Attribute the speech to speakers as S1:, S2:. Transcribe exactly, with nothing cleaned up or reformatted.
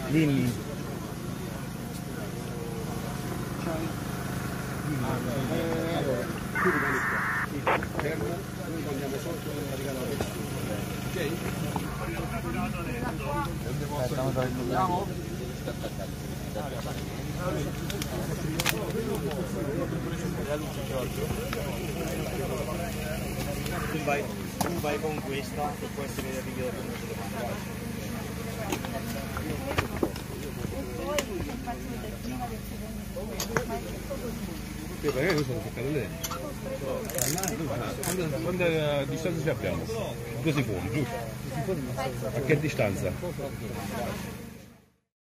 S1: Dimmi.
S2: Fermo, noi andiamo sotto e arriviamo alla ok? Andiamo?
S1: Tu vai, tu vai con questa e può essere che arrivi dopo una
S2: Sì, perché questo lo toccare lei? Quanta, quanta distanza ci abbiamo? Due secondi, giusto? A che distanza?